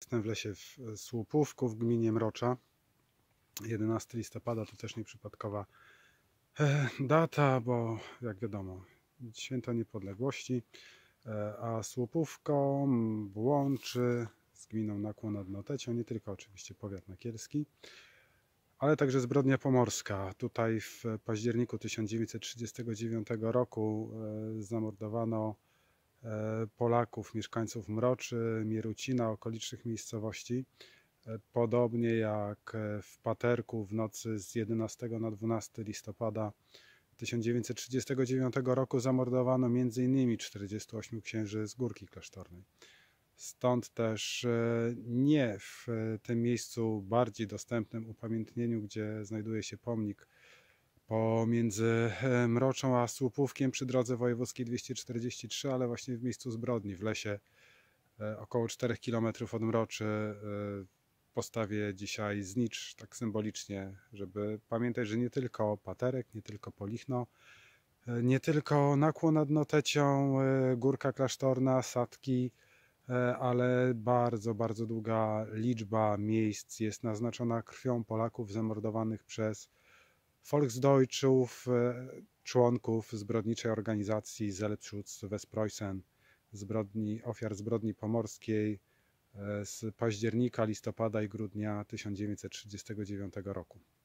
Jestem w lesie w Słupówku w gminie Mrocza. 11 listopada to też nieprzypadkowa data, bo jak wiadomo, święto niepodległości, a Słupówko łączy z gminą Nakło nad Notecią nie tylko oczywiście powiat nakielski, ale także Zbrodnia Pomorska. Tutaj w październiku 1939 roku zamordowano Polaków, mieszkańców Mroczy, Mierucina, okolicznych miejscowości. Podobnie jak w Paterku w nocy z 11 na 12 listopada 1939 roku zamordowano m.in. 48 księży z Górki Klasztornej. Stąd też nie w tym miejscu bardziej dostępnym upamiętnieniu, gdzie znajduje się pomnik pomiędzy Mroczą a Słupówkiem przy drodze wojewódzkiej 243, ale właśnie w miejscu zbrodni, w lesie około 4 km od Mroczy. Postawię dzisiaj znicz, tak symbolicznie, żeby pamiętać, że nie tylko Paterek, nie tylko Polichno, nie tylko Nakło nad Notecią, Górka Klasztorna, Sadki, ale bardzo, bardzo długa liczba miejsc jest naznaczona krwią Polaków zamordowanych przez Volksdeutschów, członków zbrodniczej organizacji Selbstschutz Westpreußen, ofiar zbrodni pomorskiej z października, listopada i grudnia 1939 roku.